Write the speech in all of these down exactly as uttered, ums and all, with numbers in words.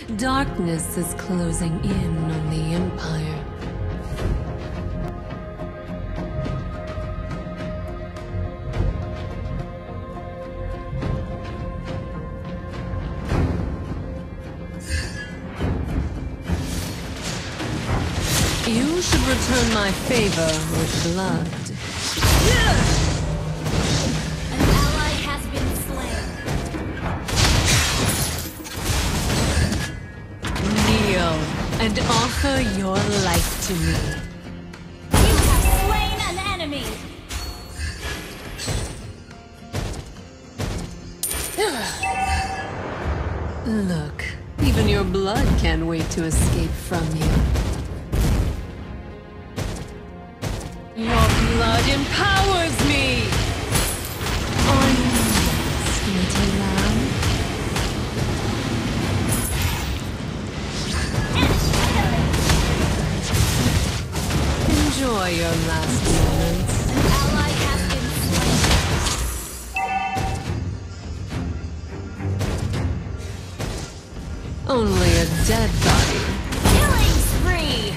Darkness is closing in on the Empire. You should return my favor with blood. An ally has been slain. Kneel and offer your life to me. You have slain an enemy. Look, even your blood can't wait to escape from you. Your blood empowers me! Are you lost, little lamb? Enjoy your last moments. An ally has been slain. Only a dead body. Killing spree.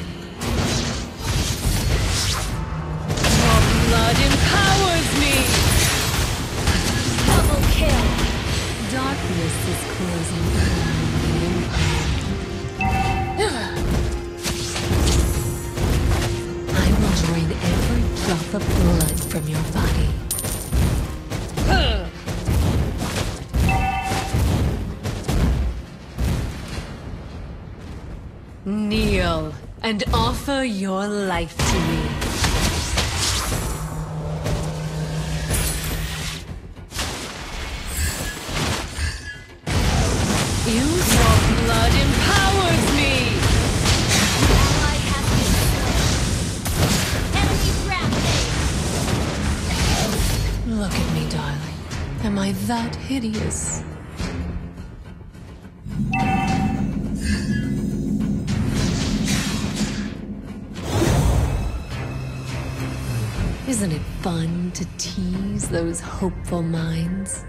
Blood empowers me! Double kill. Darkness is closing in on the Empire. I will drain every drop of blood from your body. Kneel and offer your life to me. Your blood empowers me! Ally has been slain. Enemy rampage. Look at me, darling. Am I that hideous? Isn't it fun to tease those hopeful minds?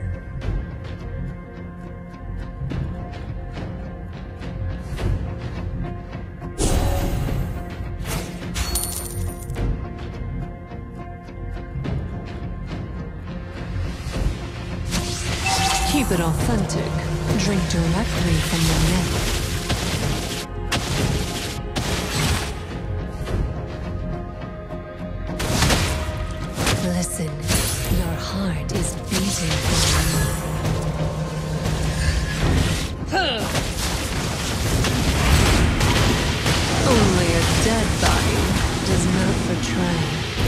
Keep it authentic. Drink directly from the neck. Listen, your heart is beating for me. Only a dead body does not betray.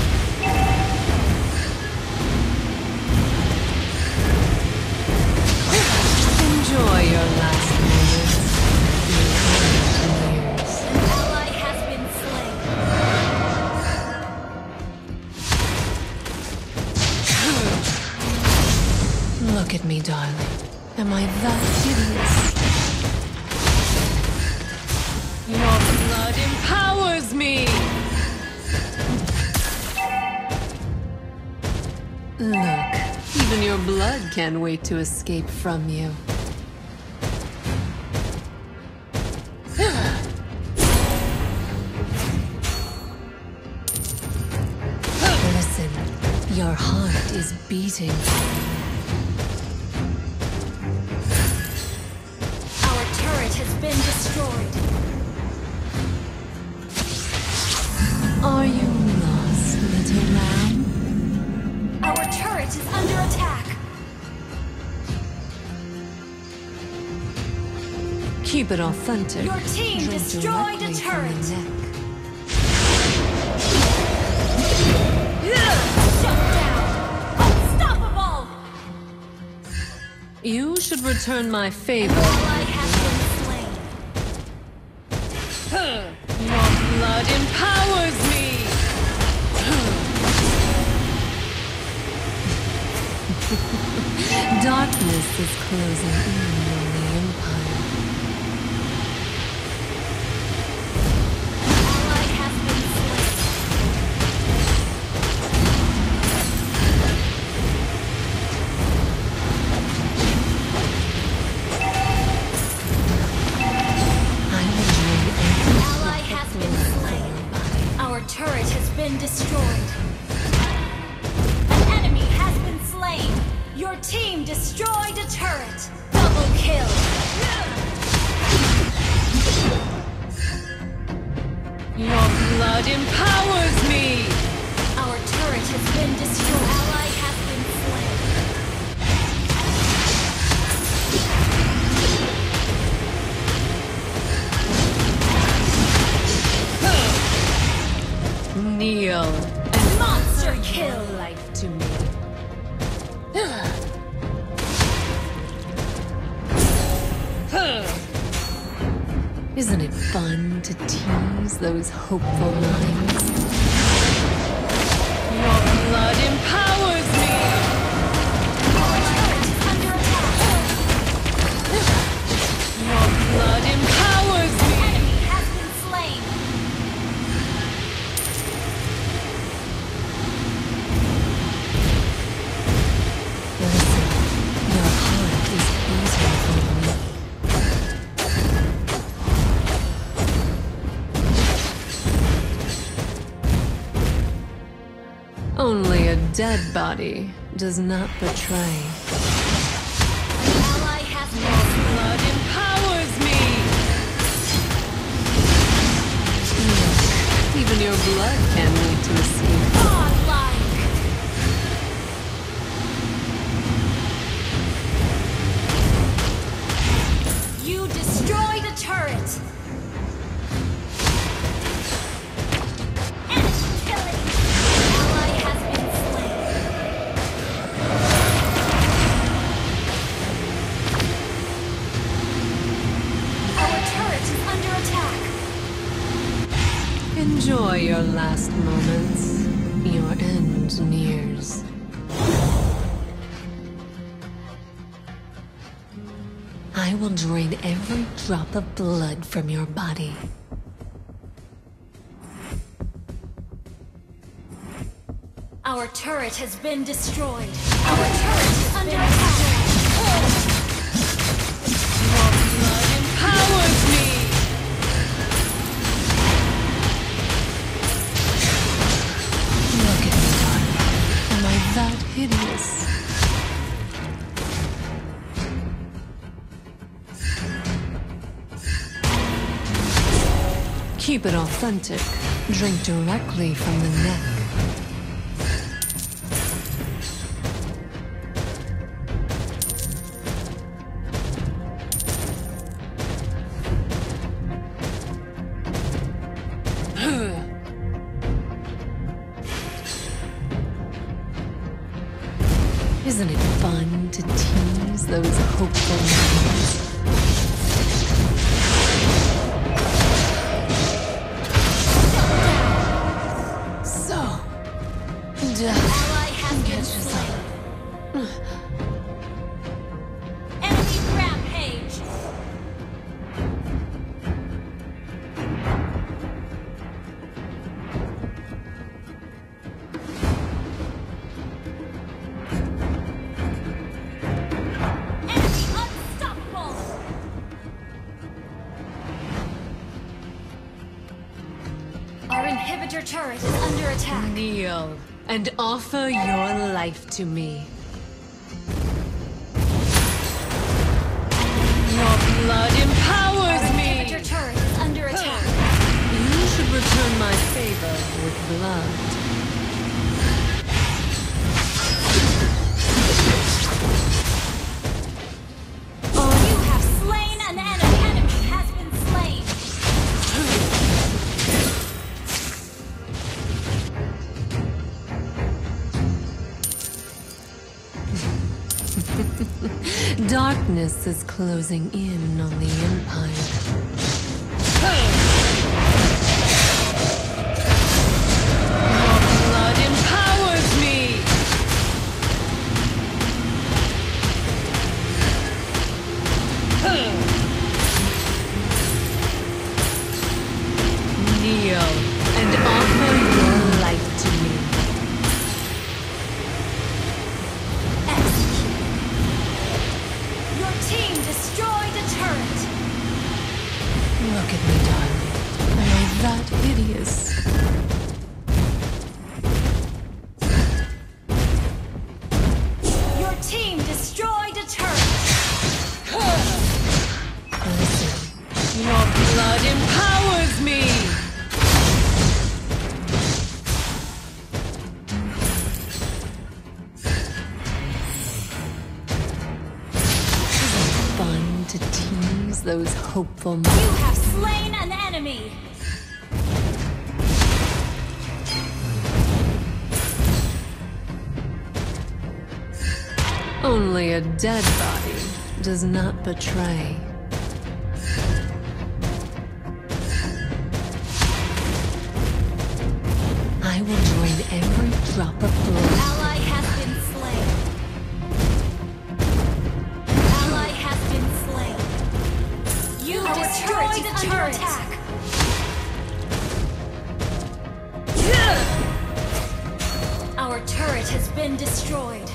Enjoy your last moments. Years. An ally has been slain. Look at me, darling. Am I that hideous? Your blood empowers me! Look, even your blood can't wait to escape from you. Listen, your heart is beating. Our turret has been destroyed. Are you lost, little lamb? Our turret is under attack. Keep it authentic. Your team Drink destroyed a directly from turret. the neck. Shut down. Unstoppable. You should return my favor. Ally has been slain. Your blood empowers me! Darkness is closing in on the Empire. Ally has been slain. destroyed. An enemy has been slain. Your team destroyed a turret. Double kill. Your blood empowers me! Our turret has been destroyed. Ally has been slain. Kneel Monster and kill. life to me. Isn't it fun to tease those hopeful minds? Your blood empowers me! Our turret is under attack. Your blood empowers An me! enemy has been slain. Listen, your heart is beating for me. Only a dead body does not betray. Ally has been slain. Blood empowers me! Look, even your blood can lead to escape. Godlike. You destroyed a turret. Enemy killing. Ally has been slain. Our turret is under attack. Enjoy your last moments. Your end nears. I will drain every drop of blood from your body. Our turret has been destroyed. Our turret is under attack. Your blood empowers me! Look at me, darling. Am I that hideous? Keep it authentic. Drink directly from the neck. Isn't it fun to tease those hopeful minds? So, death Ally has been catches slain. up. Enemy rampage. Enemy unstoppable. Our inhibitor turret is under attack. Kneel and offer your life to me. Your blood empowers Our me! inhibitor turret is under attack. You should return my favor with blood. You have slain an enemy. Enemy has been slain. Darkness is closing in on the Empire. Your blood empowers me! Kneel and offer your life to me. Execute. Your team destroyed a turret. blood empowers me! Isn't it fun to tease those hopeful minds? You have slain an enemy! Only a dead body does not betray. I will drain every drop of blood. Ally has been slain. Ally has been slain. You Our destroyed turret is the under turret. attack. Our turret has been destroyed.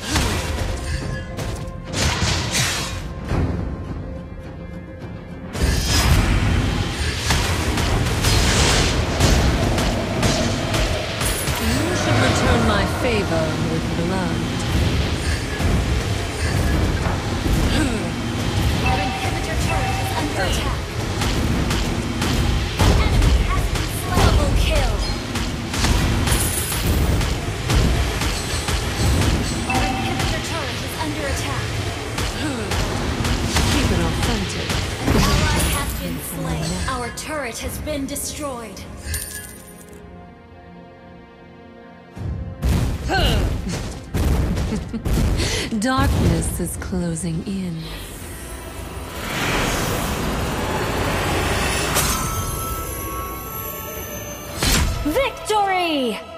You should return my favor with blood. Our inhibitor turret is under attack. An enemy has been slain. Double kill. Our inhibitor turret is under attack. Keep it authentic. An ally has been slain. Our turret has been destroyed. Darkness is closing in. Victory!